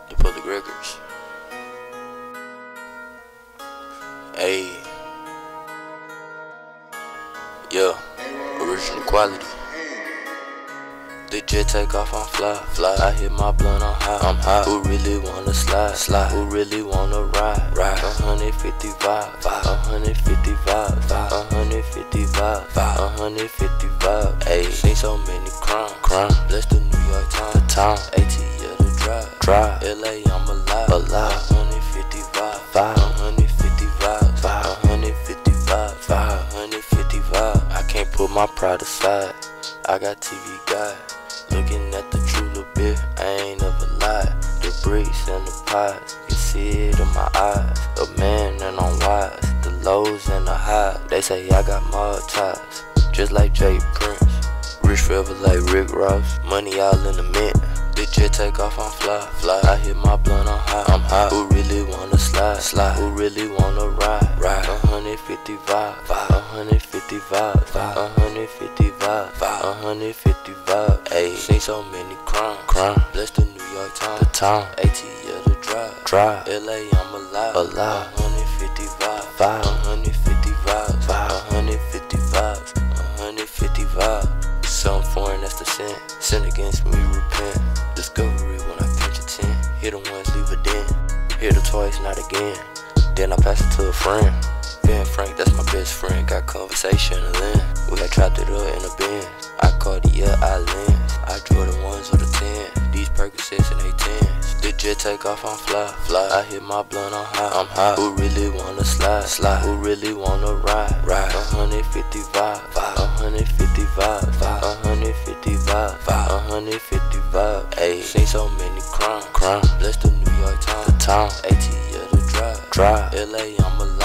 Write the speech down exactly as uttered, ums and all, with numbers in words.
the Public Records. Hey, yeah, original quality. The jet take off, I'm fly, fly. I hit my blunt, I'm high, I'm high. Who really wanna slide, slide? Who really wanna ride, ride? one fifty vibe, one fifty vibe, one fifty vibe, one fifty vibe. Ayy, seen so many crime, crime. Bless the New York Times, the town. A T L the drive, drive. L A, I'm alive, alive. one fifty vibe, one fifty vibe, one fifty vibe, one fifty vibe. I can't put my pride aside. I got T V guide. Looking at the true little bit, I ain't never lied. The bricks and the pies, you can see it in my eyes. A man and I'm wise, the lows and the highs. They say I got more ties, just like Jay Prince. Rich forever like Rick Ross, money all in the mint. The jet take off, I'm fly, fly. I hit my blunt, I'm high, I'm high. Who really wanna slide, slide? Who really wanna ride, ride? one fifty vibe, one fifty vibe, one fifty vibe, one fifty vibe. Ayy, seen so many crime, crime. Bless the New York Times, the town. A T L the drive, drive. L A, I'm alive, alive. one fifty vibe, one fifty vibe, one fifty vibes, one fifty vibe. Something foreign, that's the sin. Sin against me, repent. Discovery when I pinch a ten. Hit them once, leave a dent. Hit her twice, not again. Then I pass it to a friend. Ben Frank, that's my best friend. Got conversation and then we got trapped it up in a bin. I caught the yeah, I lens. I draw the ones or the ten. These Percocets and they tens. The jet take off, I'm fly, fly. I hit my blunt, I'm high, I'm high. Who really wanna slide, slide? Who really wanna ride, ride? one fifty vibe, one fifty vibe, one fifty vibe, one fifty vibe. Ayy, seen so many crime, crime. Bless the New York Times, the town. A T L the drive, drive. L A, I'm alive.